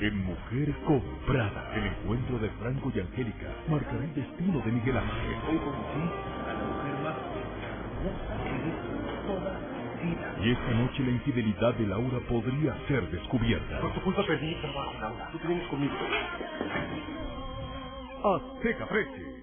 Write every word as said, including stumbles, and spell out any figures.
En Mujer Comprada, el encuentro de Franco y Angélica marcará el destino de Miguel Ángel. Hoy conocí a la mujer más hermosa que he visto toda mi vida. Y esta noche la infidelidad de Laura podría ser descubierta. Por tu culpa perdí el trabajo, Laura. Tú te vienes conmigo. Azteca Prece.